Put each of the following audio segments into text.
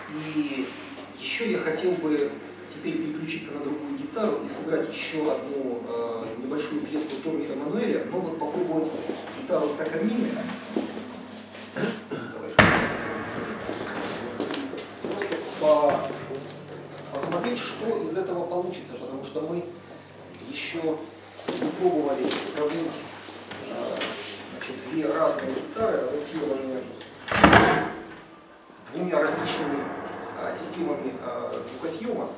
И еще я хотел бы теперь переключиться на другую гитару и сыграть еще одну небольшую пьесу тоже Эммануэля, но вот попробовать гитару токамины. Просто посмотреть, что из этого получится, потому что мы еще не пробовали сравнить две разные гитары, адаптированные двумя различными системами звукосъема.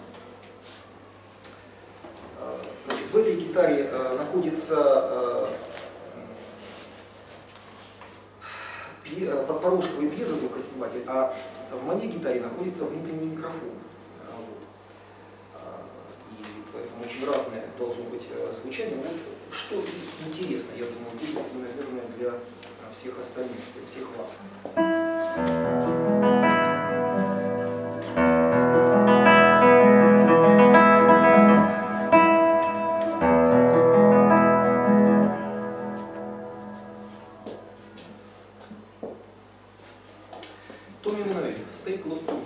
Значит, в этой гитаре находится подпорожковый пьезозвукосниматель, а в моей гитаре находится внутренний микрофон. Вот. И поэтому очень разное должно быть звучание. Вот что интересно, я думаю, будет, наверное, для всех остальных, всех вас. Emmanuel, stay close to me.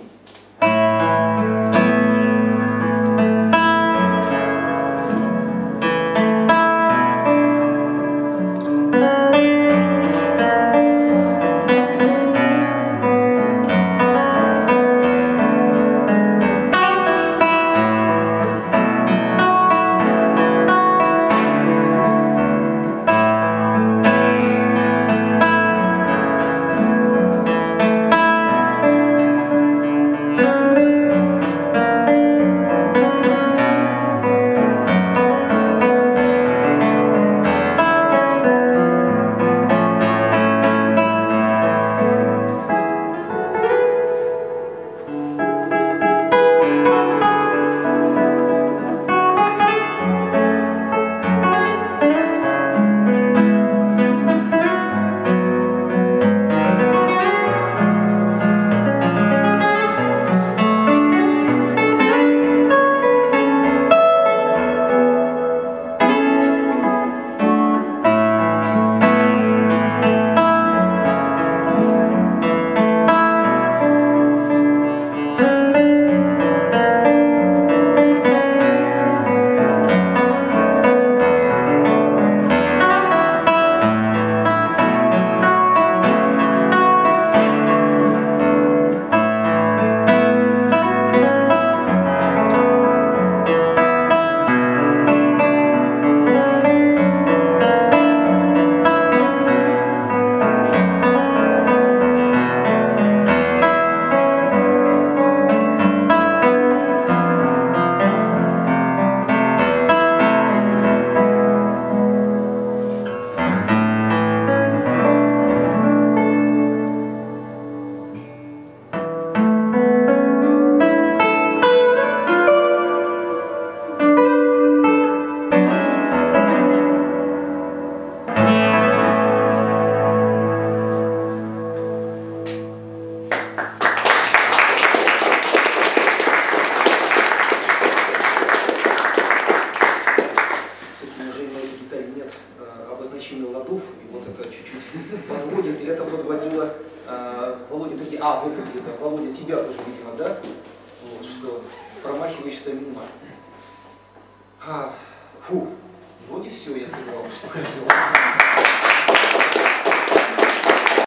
Ладов, и вот это чуть-чуть подводит, и это подводило Володя, ты, вот это, Володя, тебя тоже, видимо, да? Вот, что промахиваешься мимо. Фу, вроде все я сыграл, что хотел.